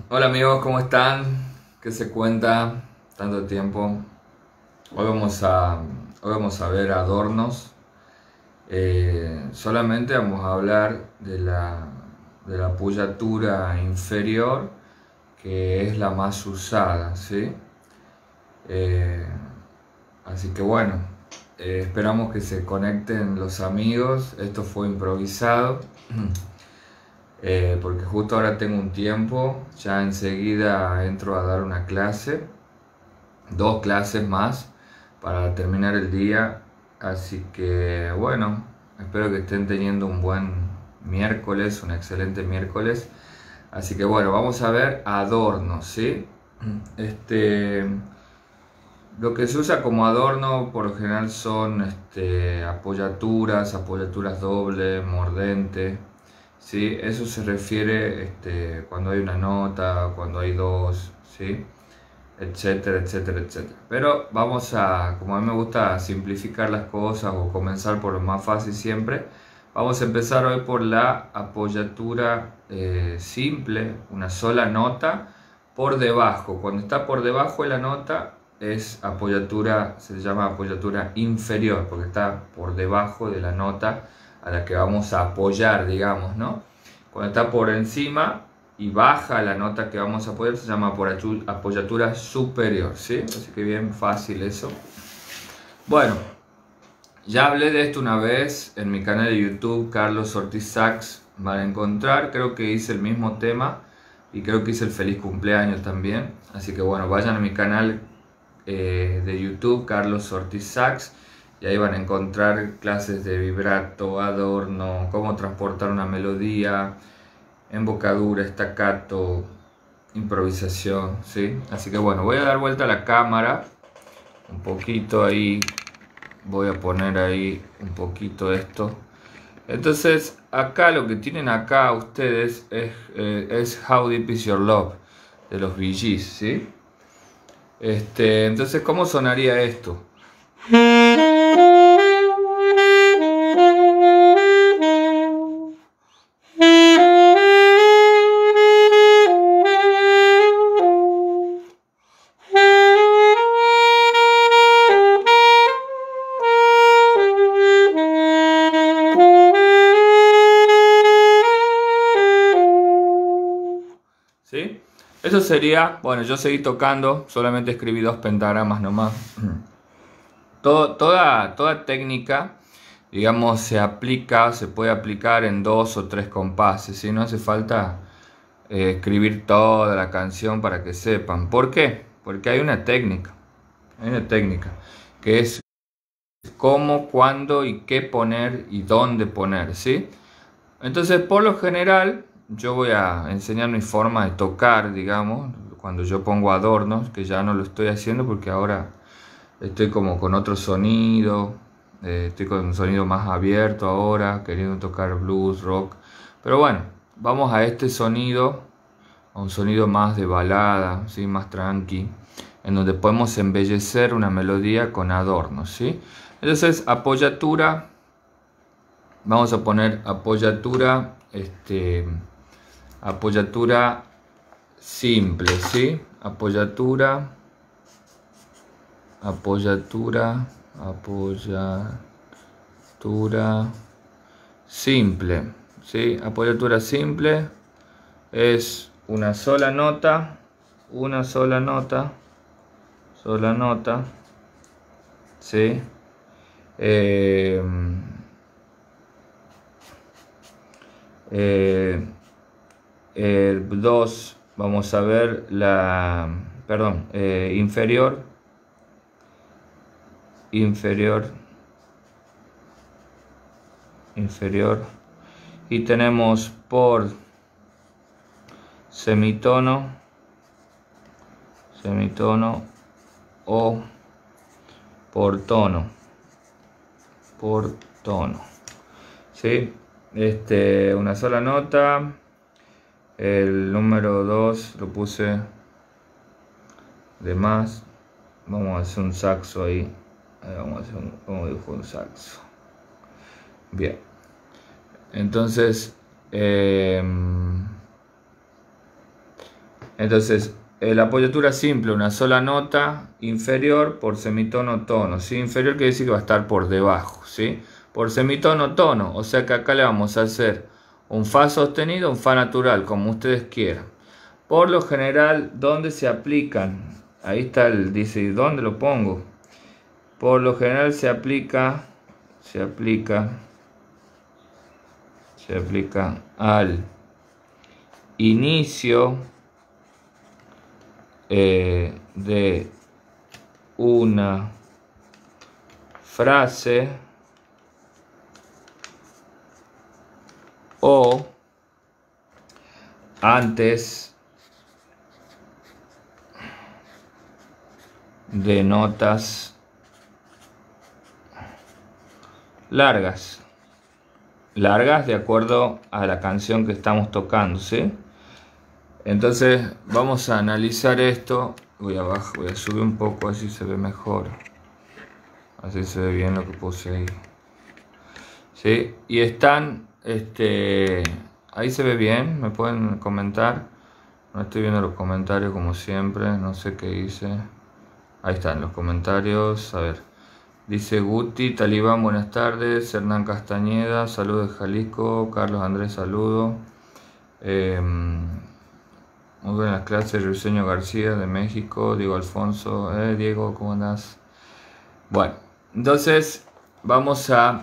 Hola amigos, ¿cómo están? ¿Qué se cuenta? Tanto tiempo. Hoy vamos a, hoy vamos a ver adornos. Solamente vamos a hablar de la apoyatura inferior, que es la más usada, ¿sí? Eh, Así que bueno, esperamos que se conecten los amigos. Esto fue improvisado. Porque justo ahora tengo un tiempo, ya enseguida entro a dar una clase, dos clases más para terminar el día, así que bueno, espero que estén teniendo un buen miércoles, un excelente miércoles, así que bueno, vamos a ver adornos, ¿sí? Este, lo que se usa como adorno por lo general son apoyaturas doble, mordente. ¿Sí? Eso se refiere cuando hay una nota, cuando hay dos, ¿sí? Etcétera, etcétera, etcétera. Pero vamos a, como a mí me gusta simplificar las cosas o comenzar por lo más fácil siempre, vamos a empezar hoy por la apoyatura simple, una sola nota por debajo. Cuando está por debajo de la nota es apoyatura, se llama apoyatura inferior, porque está por debajo de la nota a la que vamos a apoyar, digamos, ¿no? Cuando está por encima y baja la nota que vamos a apoyar se llama apoyatura superior, ¿sí? Así que bien fácil eso. Bueno, ya hablé de esto una vez en mi canal de YouTube, Carlos Ortiz Sax, van a encontrar, creo que hice el mismo tema y creo que hice el feliz cumpleaños también. Así que bueno, vayan a mi canal de YouTube, Carlos Ortiz Sax, y ahí van a encontrar clases de vibrato, adorno, cómo transportar una melodía, embocadura, staccato, improvisación, ¿sí? Así que bueno, voy a dar vuelta a la cámara un poquito ahí, voy a poner ahí un poquito esto. Entonces, acá lo que tienen acá ustedes es How Deep Is Your Love de los Bee Gees, ¿sí? Entonces, ¿cómo sonaría esto? ¿Sí? Eso sería, bueno, yo seguí tocando, solamente escribí dos pentagramas nomás. Toda técnica, digamos, se puede aplicar en dos o tres compases, ¿sí? No hace falta escribir toda la canción para que sepan. ¿Por qué? Porque hay una técnica, que es cómo, cuándo y qué poner y dónde poner, ¿sí? Entonces, por lo general, yo voy a enseñar mi forma de tocar, digamos, cuando yo pongo adornos, que ya no lo estoy haciendo porque ahora estoy como con otro sonido, estoy con un sonido más abierto ahora, queriendo tocar blues, rock. Pero bueno, vamos a este sonido, a un sonido más de balada, ¿sí? Más tranqui, en donde podemos embellecer una melodía con adornos, ¿sí? Entonces, apoyatura, vamos a poner apoyatura, apoyatura simple, ¿sí? Apoyatura simple, ¿sí? Apoyatura simple es una sola nota, sola nota, ¿sí? Eh, el 2, vamos a ver la, perdón, inferior, y tenemos por semitono o por tono, ¿sí? Una sola nota. El número 2 lo puse de más. Vamos a hacer un saxo ahí. Vamos a hacer como dibujo un saxo. Bien. Entonces, el Entonces, la apoyatura simple, una sola nota inferior por semitono tono, ¿sí? Inferior quiere decir que va a estar por debajo, ¿sí? Por semitono tono, o sea que acá le vamos a hacer un fa sostenido, un fa natural, como ustedes quieran. Por lo general, ¿dónde se aplican? Ahí está el, dice, ¿dónde lo pongo? Por lo general se aplica al inicio de una frase o antes de notas largas de acuerdo a la canción que estamos tocando, ¿sí? Entonces vamos a analizar esto. Voy a subir un poco así se ve mejor, así se ve bien lo que puse ahí, ¿sí? Y están ahí se ve bien, me pueden comentar. No estoy viendo los comentarios como siempre, no sé qué hice. Ahí están los comentarios, a ver. Dice Guti, Talibán, buenas tardes. Hernán Castañeda, saludos de Jalisco. Carlos Andrés, saludo. Muy buenas clases. Ruiseño García de México. Diego Alfonso. Diego, ¿cómo andás? Bueno, entonces vamos a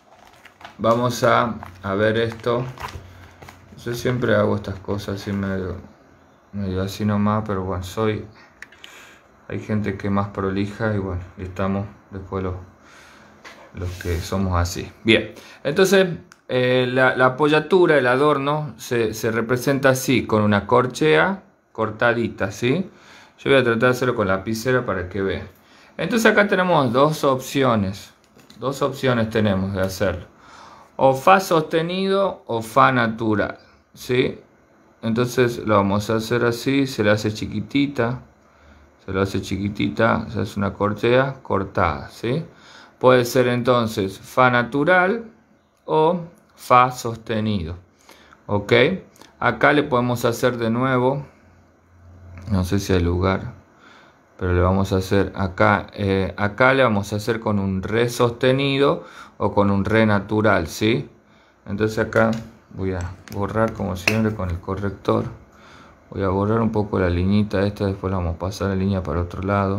ver esto. Yo siempre hago estas cosas así medio así nomás, pero bueno, hay gente que es más prolija y bueno, y estamos después los que somos así. Bien, entonces la apoyatura, el adorno, se representa así, con una corchea cortadita, ¿sí? Yo voy a tratar de hacerlo con lapicera para que vean. Entonces acá tenemos dos opciones tenemos de hacerlo. O fa sostenido o fa natural, ¿sí? Entonces lo vamos a hacer así, se le hace chiquitita. Se hace una corchea cortada, ¿sí? Puede ser entonces fa natural o fa sostenido, ¿ok? Acá le podemos hacer de nuevo, no sé si hay lugar, pero le vamos a hacer acá, acá le vamos a hacer con un re sostenido o con un re natural, ¿sí? Entonces acá voy a borrar como siempre con el corrector. Voy a borrar un poco la liñita esta, después la vamos a pasar la línea para otro lado.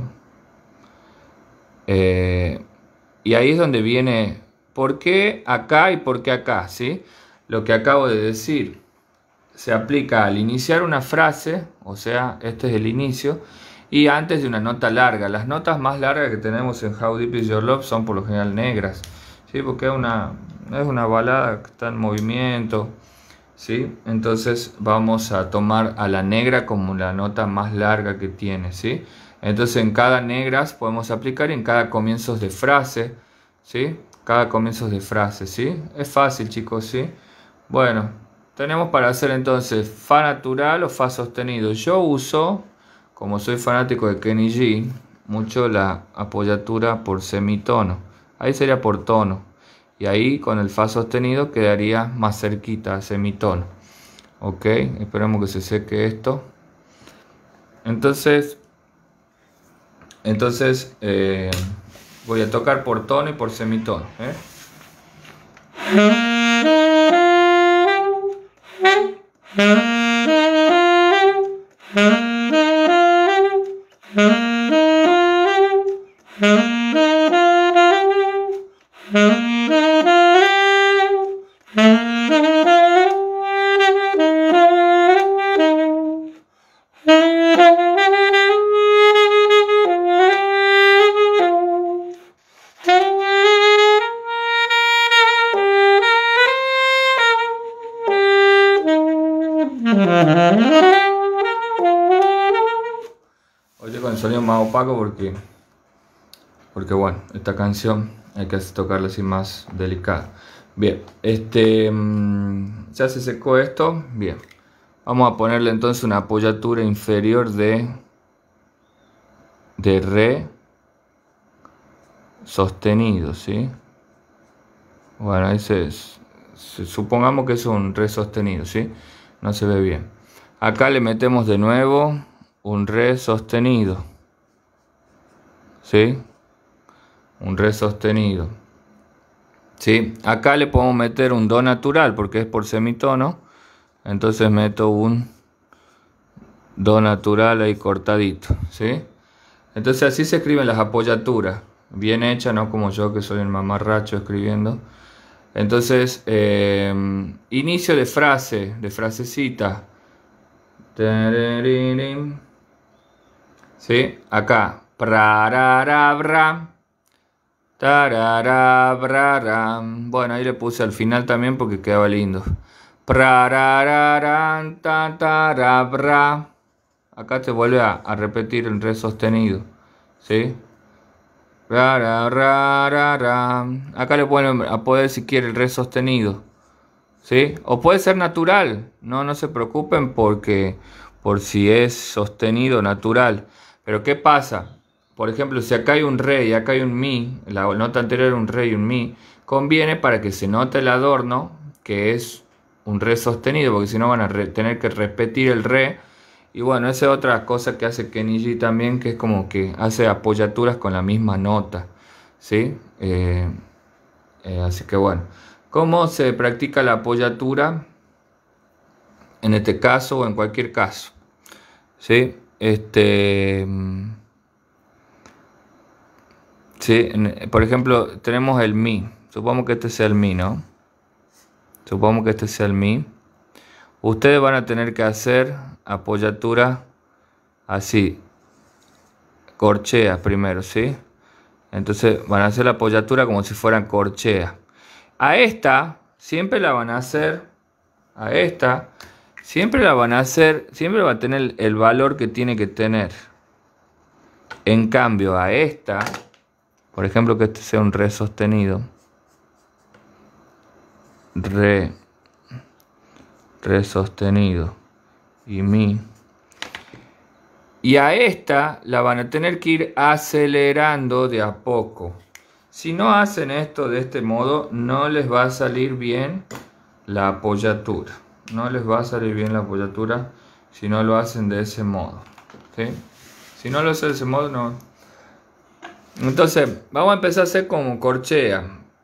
Y ahí es donde viene por qué acá y por qué acá, ¿sí? Lo que acabo de decir se aplica al iniciar una frase, o sea, este es el inicio, y antes de una nota larga. Las notas más largas que tenemos en How Deep Is Your Love son por lo general negras, ¿sí? Porque es una balada que está en movimiento, ¿sí? Entonces vamos a tomar a la negra como la nota más larga que tiene, ¿sí? Entonces en cada negras podemos aplicar en cada comienzos de frase, ¿sí? Cada comienzos de frase, ¿sí? Es fácil, chicos, ¿sí? Bueno, tenemos para hacer entonces fa natural o fa sostenido. Yo uso, como soy fanático de Kenny G, mucho la apoyatura por semitono. Ahí sería por tono. Y ahí con el fa sostenido quedaría más cerquita a semitono. Ok, esperemos que se seque esto. Entonces voy a tocar por tono y por semitono, Oye, con el sonido más opaco porque bueno, esta canción hay que tocarla así más delicada. Bien, ya se secó esto. Bien, vamos a ponerle entonces una apoyatura inferior de re sostenido, ¿sí? Bueno, supongamos que es un re sostenido, ¿sí? No se ve bien. Acá le metemos de nuevo un re sostenido. ¿Sí? Un re sostenido. ¿Sí? Acá le podemos meter un do natural porque es por semitono. Entonces meto un do natural ahí cortadito. ¿Sí? Entonces así se escriben las apoyaturas. Bien hechas, no como yo que soy un mamarracho escribiendo. Entonces, inicio de frase, de frasecita. ¿Sí? Acá. Prararabra. Tararabraram. Bueno, ahí le puse al final también porque quedaba lindo. Prarararan, tatarabra. Acá te vuelve a repetir el re sostenido. ¿Sí? Acá le pueden a poder si quiere el re sostenido. ¿Sí? O puede ser natural. No se preocupen porque por si es sostenido natural. Pero ¿qué pasa? Por ejemplo, si acá hay un re y acá hay un mi, la nota anterior era un re y un mi, conviene para que se note el adorno que es un re sostenido, porque si no van a tener que repetir el re. Y bueno, esa es otra cosa que hace Kenny G también, que es como que hace apoyaturas con la misma nota. ¿Sí? Así que bueno, ¿cómo se practica la apoyatura? En este caso o en cualquier caso. ¿Sí? Sí, por ejemplo, tenemos el mi. Supongamos que este sea el mi, ¿no? Supongamos que este sea el mi. Ustedes van a tener que hacer apoyatura así. Corcheas primero, ¿sí? Entonces van a hacer la apoyatura como si fueran corcheas. A esta siempre la van a hacer. A esta siempre la van a hacer. Siempre va a tener el valor que tiene que tener. En cambio, a esta, por ejemplo, que este sea un re sostenido. Re sostenido. Y mi. Y a esta la van a tener que ir acelerando de a poco. Si no hacen esto de este modo, no les va a salir bien la apoyatura. No les va a salir bien la apoyatura si no lo hacen de ese modo. ¿Sí? Si no lo hacen de ese modo, no. Entonces, vamos a empezar a hacer como corchea.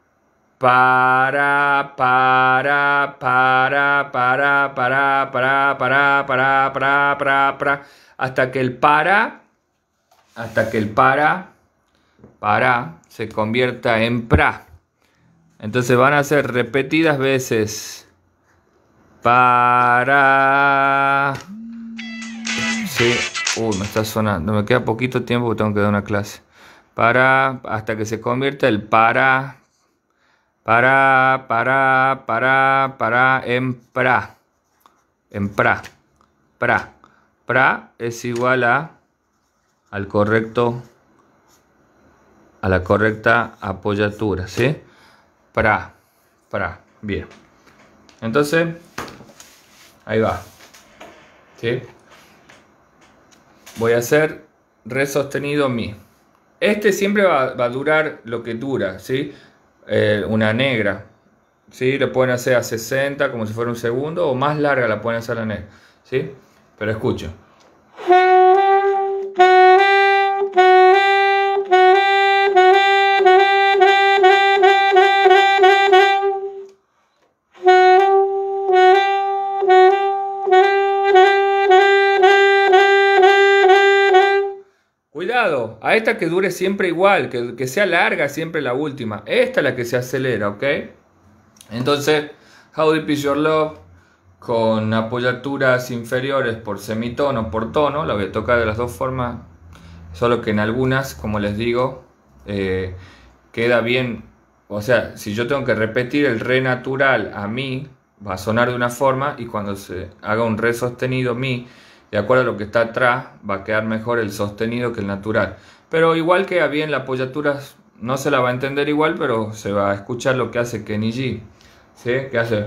Para, hasta que el para se convierta en pra. Entonces van a ser repetidas veces. Para. Sí. Me está sonando. Me queda poquito tiempo porque tengo que dar una clase. Para, hasta que se convierta el para en pra. En pra. Pra es igual a la correcta apoyatura, ¿sí? Pra. Bien. Entonces, ahí va. ¿Sí? Voy a hacer re sostenido mi. Este siempre va a durar lo que dura, ¿sí? Una negra, ¿sí? Le pueden hacer a 60 como si fuera un segundo, o más larga la pueden hacer la negra, ¿sí? Pero escucho. Cuidado, a esta que dure siempre igual, que sea larga siempre la última. Esta es la que se acelera, ¿ok? Entonces, How Deep Is Your Love, con apoyaturas inferiores por semitono, por tono, la voy a tocar de las dos formas, solo que en algunas, como les digo, queda bien. O sea, si yo tengo que repetir el re natural a mi, va a sonar de una forma, y cuando se haga un re sostenido mi, de acuerdo a lo que está atrás, va a quedar mejor el sostenido que el natural. Pero igual queda bien, la apoyatura no se la va a entender igual, pero se va a escuchar lo que hace Kenny G. ¿Sí? Que hace...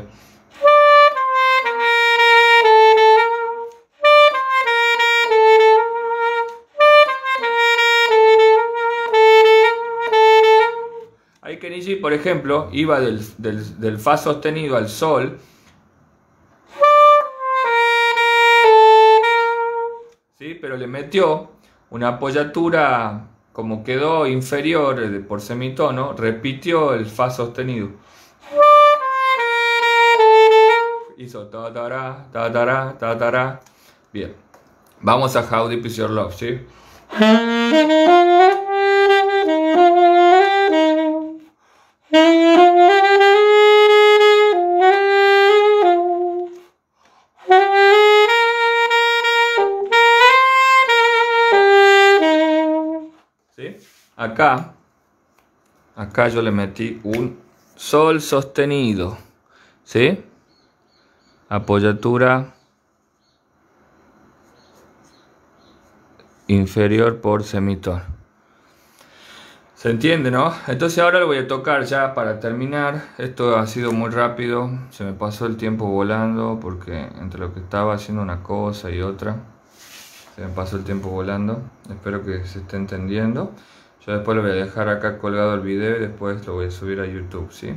Ahí Kenny G, por ejemplo, iba del fa sostenido al sol. ¿sí? Pero le metió una apoyatura, como quedó inferior por semitono, repitió el fa sostenido. Hizo ta tará, ta tará, ta tará. Bien, vamos a How Deep Is Your Love, ¿sí? ¿Sí? Acá yo le metí un sol sostenido, ¿sí? Apoyatura inferior por semitono. ¿Se entiende, no? Entonces ahora lo voy a tocar ya para terminar. Esto ha sido muy rápido, se me pasó el tiempo volando porque entre lo que estaba haciendo una cosa y otra, se me pasó el tiempo volando. Espero que se esté entendiendo. Yo después lo voy a dejar acá colgado el video y después lo voy a subir a YouTube, ¿sí?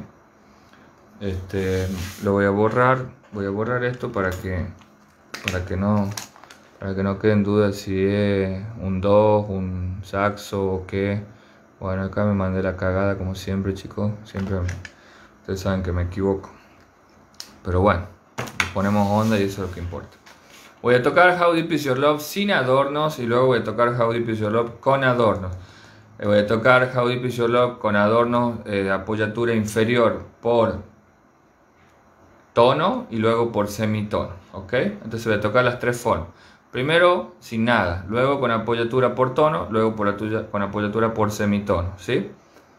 Lo voy a borrar esto para que no queden dudas si es un 2, un saxo o qué. Bueno, acá me mandé la cagada como siempre, chicos. Ustedes saben que me equivoco. Pero bueno, le ponemos onda y eso es lo que importa. Voy a tocar How Deep Is Your Love sin adornos y luego voy a tocar How Deep Is Your Love con adornos. Voy a tocar How Deep Is Your Love con adornos de apoyatura inferior por tono y luego por semitono, ¿ok? Entonces voy a tocar las tres formas. Primero sin nada, luego con apoyatura por tono, luego con apoyatura por semitono, ¿sí?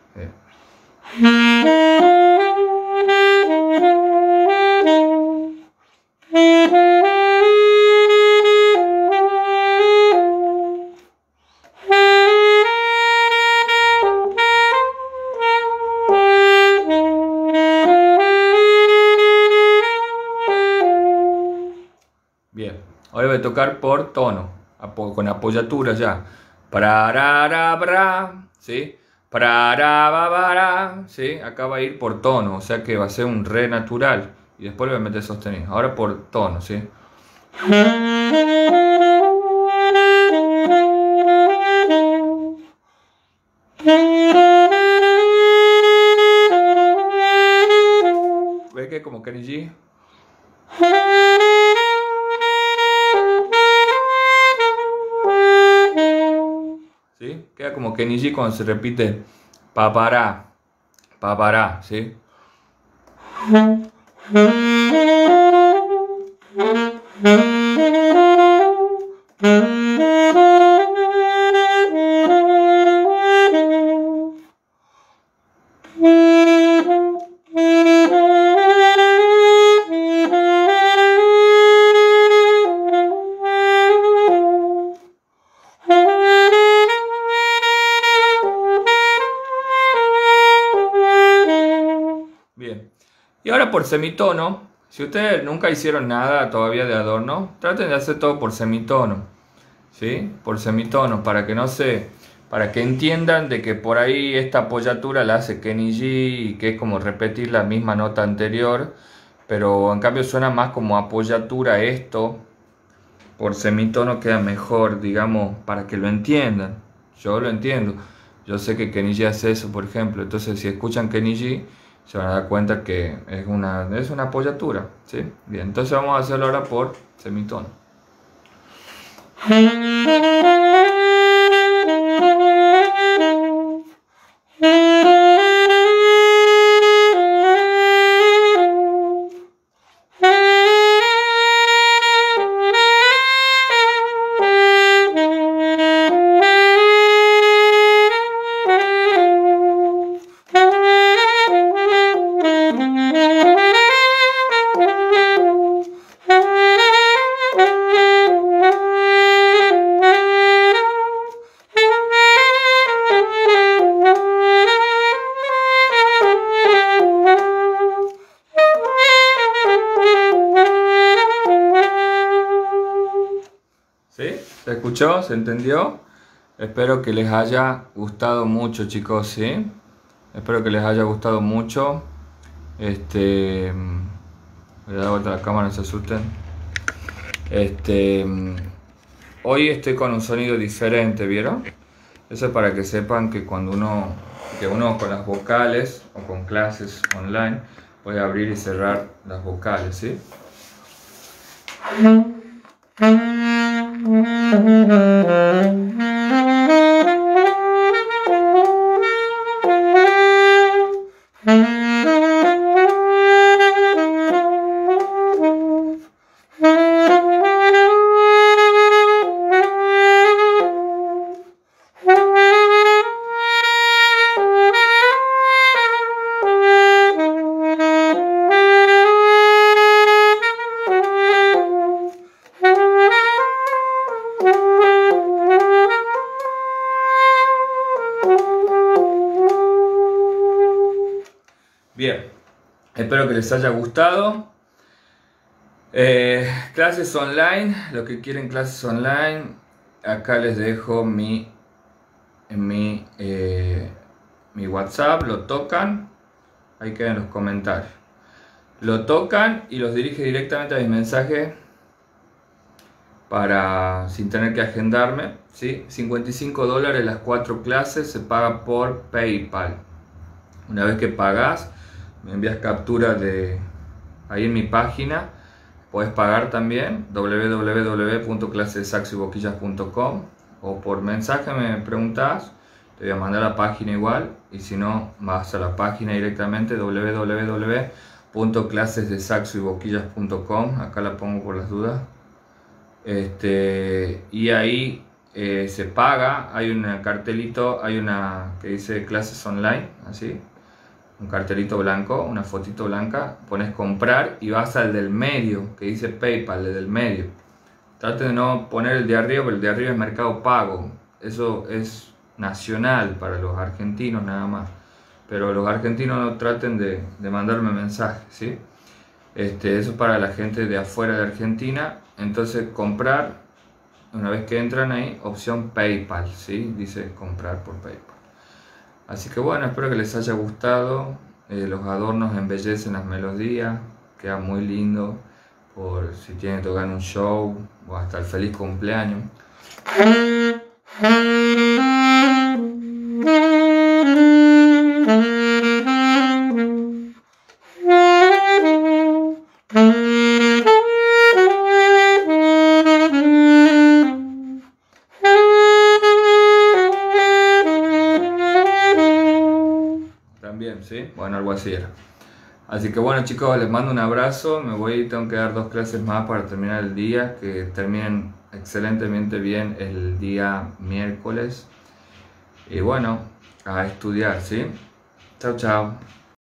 Bien, ahora voy a tocar por tono, con apoyatura ya. Pararabra, ¿sí? Pararabara, ¿sí? Acá va a ir por tono, o sea que va a ser un re natural. Y después le voy a meter sostenido. Ahora por tono, ¿sí? ¿Ves que como Kenny G? ¿Sí? Queda como Kenny G cuando se repite papará, papará, ¿sí? Bien, y ahora por semitono, si ustedes nunca hicieron nada todavía de adorno, traten de hacer todo por semitono, ¿sí? Por semitono, para que entiendan de que por ahí esta apoyatura la hace Kenny G y que es como repetir la misma nota anterior, pero en cambio suena más como apoyatura esto, por semitono queda mejor, digamos, para que lo entiendan. Yo lo entiendo, yo sé que Kenny G hace eso, por ejemplo, entonces si escuchan Kenny G, se van a dar cuenta que es una apoyatura, ¿sí? Bien, entonces vamos a hacerlo ahora por semitono. ¿Sí? ¿Se escuchó? ¿Se entendió? Espero que les haya gustado mucho, chicos, ¿sí? Espero que les haya gustado mucho. Voy a dar vuelta a la cámara, no se asusten. Hoy estoy con un sonido diferente, ¿vieron? Eso es para que sepan que cuando uno con las vocales o con clases online puede abrir y cerrar las vocales, ¿sí? Bien, espero que les haya gustado. Clases online, los que quieren clases online, acá les dejo mi WhatsApp, lo tocan, ahí quedan los comentarios. Lo tocan y los dirige directamente a mis mensajes sin tener que agendarme, ¿sí? $55 las 4 clases, se paga por PayPal. Una vez que pagas, me envías captura ahí en mi página. Puedes pagar también www.clasesdesaxoyboquillas.com, o por mensaje me preguntas, te voy a mandar a la página igual, y si no, vas a la página directamente www.clasesdesaxoyboquillas.com, acá la pongo por las dudas, y ahí se paga. Hay un cartelito, hay una que dice clases online, así, un cartelito blanco, una fotito blanca, pones comprar y vas al del medio, que dice PayPal, el del medio. Trate de no poner el de arriba, porque el de arriba es Mercado Pago. Eso es nacional para los argentinos nada más. Pero los argentinos no traten de mandarme mensajes, ¿sí? Eso es para la gente de afuera de Argentina. Entonces comprar, una vez que entran ahí, opción PayPal, ¿sí? Dice comprar por PayPal. Así que bueno, espero que les haya gustado. Los adornos embellecen las melodías, queda muy lindo por si tienen que tocar un show o hasta el feliz cumpleaños. ¿Sí? Bueno, algo así era. Así que bueno, chicos, les mando un abrazo. Me voy, tengo que dar 2 clases más para terminar el día, que terminen excelentemente bien el día miércoles. Y bueno, a estudiar, ¿sí? Chao, chao.